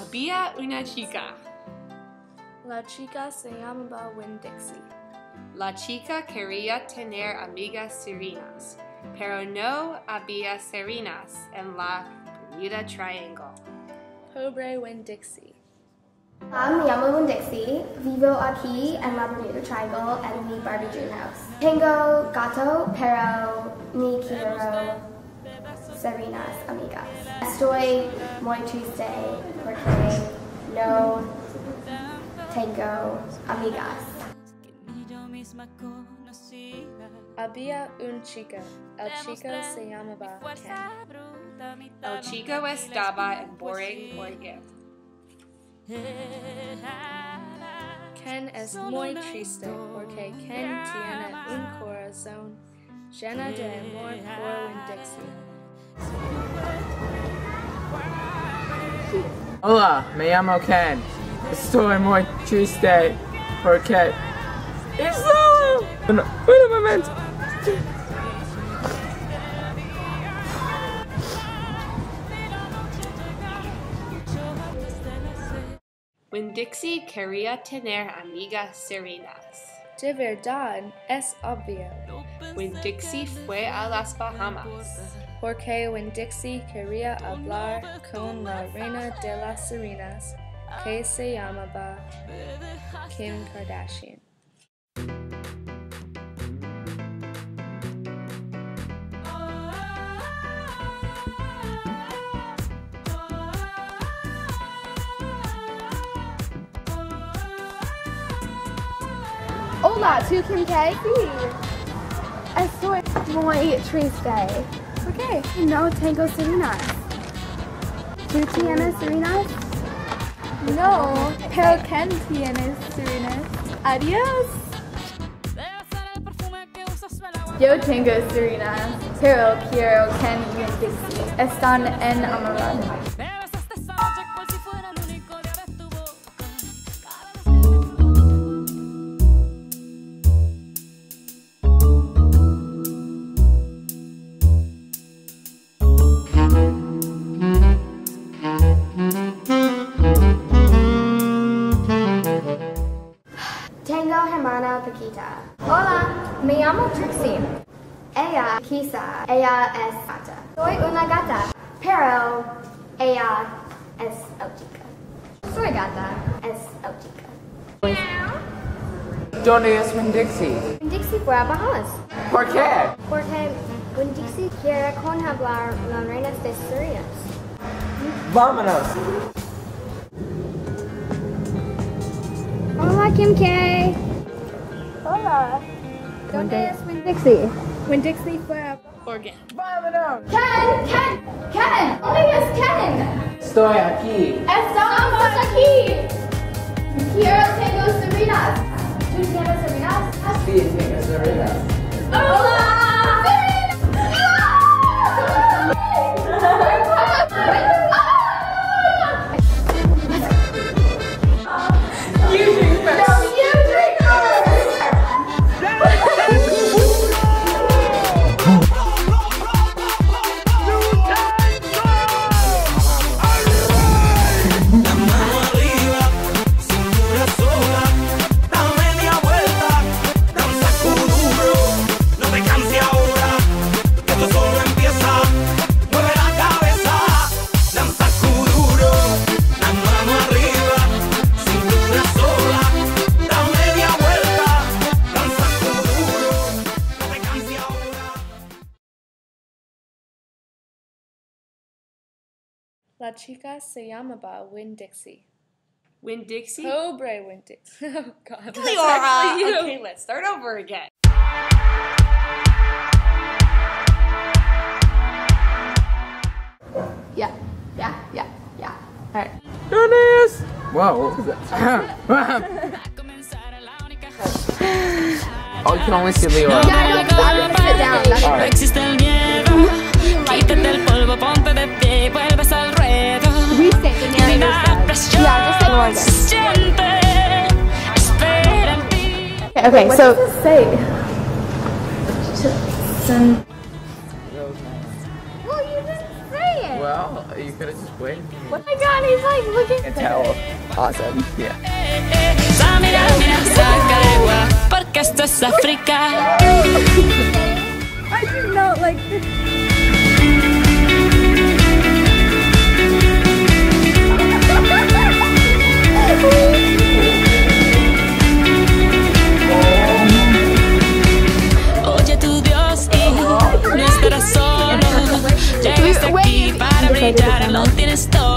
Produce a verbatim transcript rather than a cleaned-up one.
Había una chica. La chica se llamaba Winn-Dixie. La chica quería tener amigas sirenas, pero no había sirenas en la Bermuda Triangle. Pobre Winn-Dixie. Hola, me llamo Winn-Dixie. Vivo aquí en la Bermuda Triangle en mi Barbie Dreamhouse. Tengo gato, pero ni quiero sirenas amigas. Estoy muy triste porque no tengo amigas. Había un chico. El chico se llamaba Ken. El chico estaba en boring Oregon. Ken es muy triste porque Ken tiene un corazón lleno de amor por Winn-Dixie. Hola, me llamo Ken. Estoy muy triste porque... ¡Eso! Un, un momento. Winn-Dixie quería tener amigas sirenas. De verdad, es obvio. Winn-Dixie fue a las Bahamas. Porque Winn-Dixie quería hablar con la reina de las sirenas, que se llamaba Kim Kardashian. Hola, ¿tú Kim K? Sí. Estoy muy triste. ¿Por qué? No tengo sirenas. ¿Tú tienes sirenas? No, pero Ken tiene sirenas. Adiós. Yo tengo sirenas, pero quiero Ken y Winn-Dixie. Están enamorados. Tengo hermana Paquita. Hola, me llamo Trixie. Ella, quizá, ella es gata. Soy una gata, pero ella es autica. Soy gata, es autica. ¿Dónde es Winn-Dixie? Winn-Dixie fue a Bahamas. ¿Por qué? Porque Winn-Dixie quiere con hablar las reinas de sirenas. Vámonos. Hola, Kim K. Hola. ¿Dónde es Winn-Dixie? Winn-Dixie fue a Oregon. Vámonos. Ken, Ken, Ken. ¿Dónde es Ken? Estoy aquí. Estamos aquí. Quiero tengo sirenas. ¿Tú tienes sirenas? Sí, tengo sirenas. Hola. La chica se llamaba Winn-Dixie. Winn-Dixie? Pobre Winn-Dixie. Oh God. Liora! Okay, let's start over again. Yeah, yeah, yeah, yeah. All right. ¿Dónde es? Wow. Oh, you can only see Liora. Yeah, no, I'm gonna sit down. That's All right. Existe el miedo, quítate el polvo, ponte de pie y vuelves al ruedo. Rethinking Y your la presión Yeah, just ignore se this. siente, espera en ti. Okay, okay, What so does this say? Sun. well, you didn't say it. Well, you can gonna just wait. Oh my god, he's like looking. And tell. Awesome. Yeah. Porque esto es África. I do not like this. Oye tu Dios y no estarás solo. Llegaste aquí para brillar, lo tienes todo.